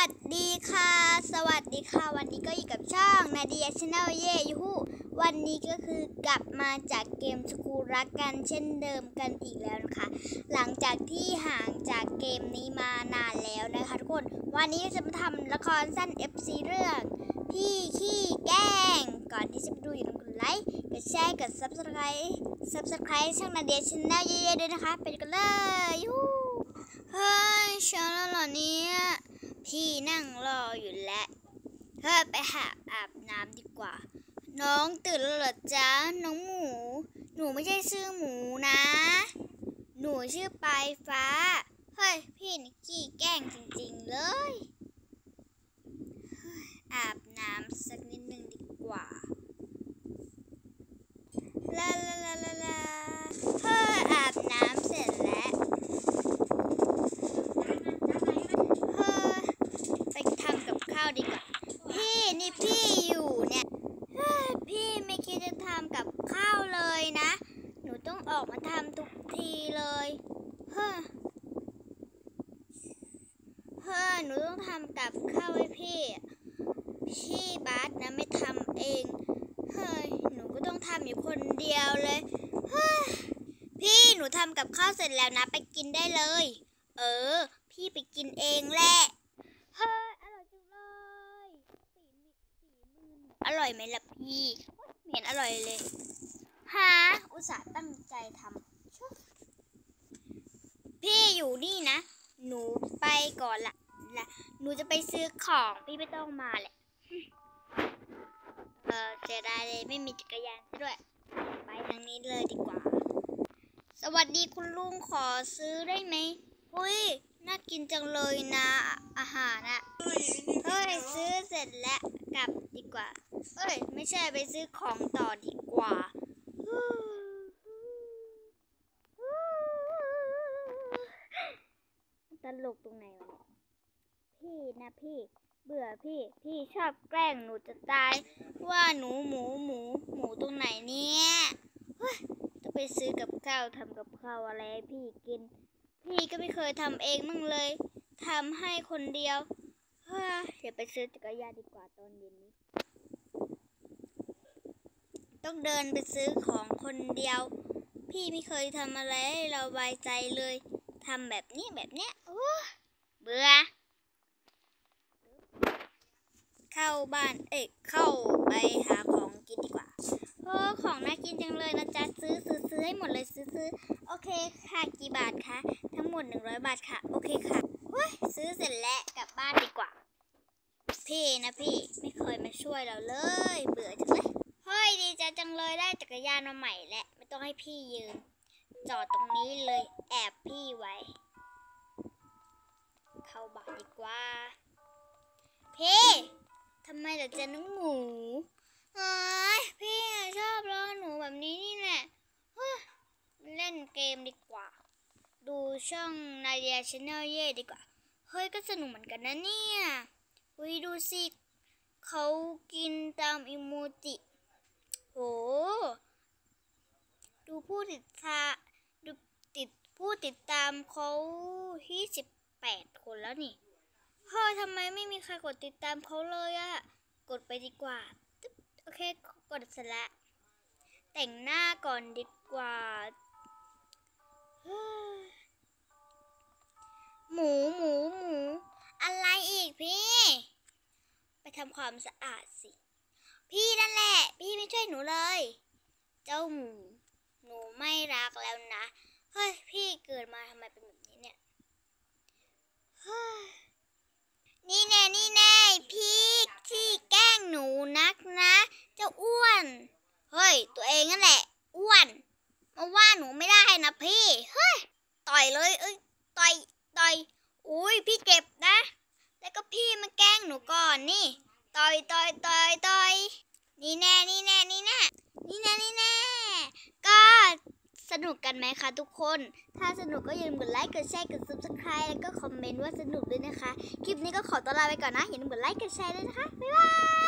วัสดีค่ะวันนี้ก็อยู่กับช่องนาเดียชาแนลเย่ยูฮูวันนี้ก็คือกลับมาจากเกมสกูรักกันเช่นเดิมกันอีกแล้วนะคะหลังจากที่ห่างจากเกมนี้มานานแล้วนะคะทุกคนวันนี้จะมาทำละครสั้น FC เรื่องพี่ขี้แกล้งก่อนที่จะไปดูอย่าลืมกดไลค์กดแชร์กด Subscribe ช่องนาเดียชาแนลเย่ด้วยนะคะไปกันเลยยูฮูเฮ้ยเช้าแล้วเหรอเนี่ยพี่นั่งรออยู่แล้วไปอาบน้ำดีกว่าน้องตื่นแล้วเหรอจ๊ะน้องหมูหนูไม่ใช่ชื่อหมูนะหนูชื่อปลายฟ้าเฮ้ยพี่นี่ขี้แกล้งจริงๆเลยอาบน้ำสักนิดนึงดีกว่าลาอาบน้ำเสร็จแล้วไปทำกับข้าวดีกว่าพี่นี่พี่อยู่เนี่ยพี่ไม่คิดจะทำกับข้าวเลยนะหนูต้องออกมาทำทุกทีเลยหนูต้องทำกับข้าวให้พี่บาสนะไม่ทำเองหนูก็ต้องทำอยู่คนเดียวเลยพี่หนูทำกับข้าวเสร็จแล้วนะไปกินได้เลยพี่ไปกินเองแหละอร่อยจังเลยฝีมืออร่อยไหมล่ะพี่ไม่เห็นอร่อยเลยอุตส่าห์ตั้งใจทำพี่อยู่นี่นะหนูไปก่อนละหนูจะไปซื้อของพี่ไม่ต้องมาแหละเสียดายเลยไม่มีจักรยานด้วยไปทางนี้เลยดีกว่าสวัสดีคุณลุงขอซื้อได้ไหมน่ากินจังเลยนะอาหารนะซื้อเสร็จแล้วกลับดีกว่าไม่ใช่ไปซื้อของต่อดีกว่าตลกตรงไหนวะเนี่ยพี่เบื่อพี่ชอบแกล้งหนูจะตายว่าหนูหมูตรงไหนเนี่ยจะไปซื้อกับข้าวทำกับข้าวอะไรให้พี่กินพี่ก็ไม่เคยทำเองมั่งเลยทำให้คนเดียวเดี๋ยวไปซื้อจักรยานดีกว่าตอนเย็นนี้ต้องเดินไปซื้อของคนเดียวพี่ไม่เคยทำอะไรให้เราสบายใจเลยทำแบบนี้เบื่อเข้าบ้านเข้าไปหาของกินดีกว่าของน่ากินจังเลยนะจ๊ะซื้อให้หมดเลยซื้อโอเคค่ะกี่บาทคะทั้งหมด100 บาทค่ะโอเคค่ะซื้อเสร็จแล้วกลับบ้านดีกว่าพี่ไม่เคยมาช่วยเราเลยเบื่อจังเลยดีใจจังเลยได้จักรยานมาใหม่แหละไม่ต้องให้พี่ยืมจอดตรงนี้เลยแอบพี่ไว้เข้าบ้านดีกว่าพี่ทำไมล่ะจ๊ะน้องหมูพี่ชอบล้อหนูแบบนี้นี่แหละเล่นเกมดีกว่าดูช่องนาเดียชาแนลเย่ดีกว่าก็สนุกเหมือนกันนะเนี่ยดูสิเขากินตามอิโมจิดูผู้ติดตามเขา28 คนแล้วนี่ทำไมไม่มีใครกดติดตามเขาเลยกดไปดีกว่าโอเคกดเสร็จแล้วแต่งหน้าก่อนดีกว่าหมูอะไรอีกพี่ไปทำความสะอาดสิพี่นั่นแหละพี่ไม่ช่วยหนูเลยเจ้าหมูหนูไม่รักแล้วนะพี่เกิดมาทำไมเป็นแบบนี้เนี่ยนี่แน่พี่ที่แกล้งหนูนักนะเจ้าอ้วนตัวเองนั่นแหละอ้วนมาว่าหนูไม่ได้นะพี่ต่อยเลยต่อยพี่เจ็บนะแล้วก็พี่มาแกล้งหนูก่อนนี่ต่อยนี่แน่ก็สนุกกันไหมคะทุกคนถ้าสนุกก็อย่าลืมกดไลค์กดแชร์กด Subscribe แล้วก็คอมเมนต์ว่าสนุกด้วยนะคะคลิปนี้ก็ขอตัวลาไปก่อนนะอย่าลืมกดไลค์กดแชร์ด้วยนะคะบ๊ายบาย